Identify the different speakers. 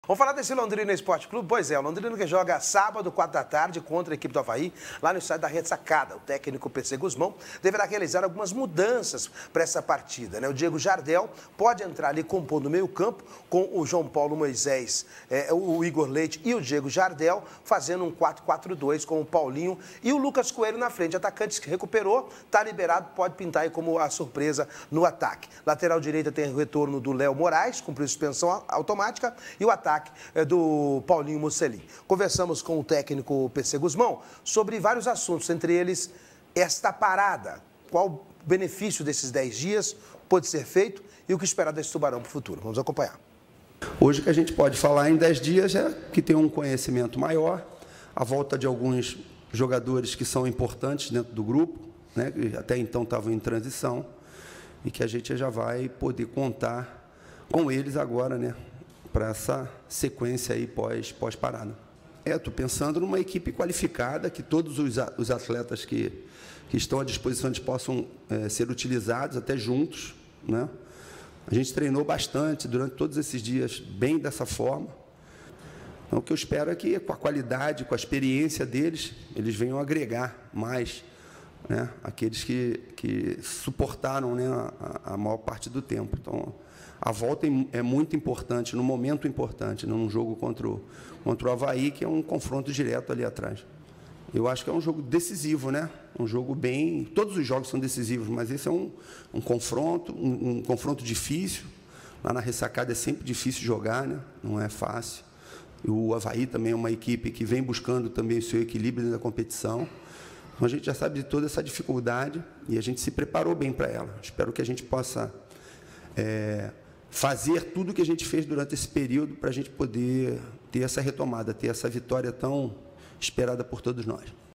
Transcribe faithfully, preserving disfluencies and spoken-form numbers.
Speaker 1: Vamos falar desse Londrina Esporte Clube? Pois é, o Londrina que joga sábado, quatro da tarde, contra a equipe do Avaí, lá no estádio da Ressacada. O técnico P C Guzmão deverá realizar algumas mudanças para essa partida, né? O Diego Jardel pode entrar ali compondo o meio campo com o João Paulo Moisés, é, o Igor Leite e o Diego Jardel, fazendo um quatro quatro dois com o Paulinho e o Lucas Coelho na frente. Atacante que recuperou, está liberado, pode pintar aí como a surpresa no ataque. Lateral direita tem o retorno do Léo Moraes, cumpriu suspensão automática, e o ataque é do Paulinho Mocelin. Conversamos com o técnico P C Guzmão sobre vários assuntos, entre eles esta parada. Qual o benefício desses dez dias pode ser feito e o que esperar desse Tubarão para o futuro. Vamos acompanhar.
Speaker 2: Hoje o que a gente pode falar em dez dias é que tem um conhecimento maior, a volta de alguns jogadores que são importantes dentro do grupo, né, que até então estavam em transição, e que a gente já vai poder contar com eles agora, né, para essa sequência aí pós, pós-parada. É, estou pensando numa equipe qualificada, que todos os, os atletas que, que estão à disposição eles possam é, ser utilizados até juntos, né? A gente treinou bastante durante todos esses dias, bem dessa forma. Então, o que eu espero é que, com a qualidade, com a experiência deles, eles venham agregar mais, né, aqueles que, que suportaram, né, a, a maior parte do tempo. Então, a volta é muito importante, num momento importante, num jogo contra o, contra o Avaí, que é um confronto direto ali atrás. Eu acho que é um jogo decisivo, né? Um jogo bem... Todos os jogos são decisivos, mas esse é um, um confronto, um, um confronto difícil. Lá na Ressacada é sempre difícil jogar, né? Não é fácil. E o Avaí também é uma equipe que vem buscando também o seu equilíbrio na competição. Então, a gente já sabe de toda essa dificuldade e a gente se preparou bem para ela. Espero que a gente possa é, fazer tudo o que a gente fez durante esse período para a gente poder ter essa retomada, ter essa vitória tão esperada por todos nós.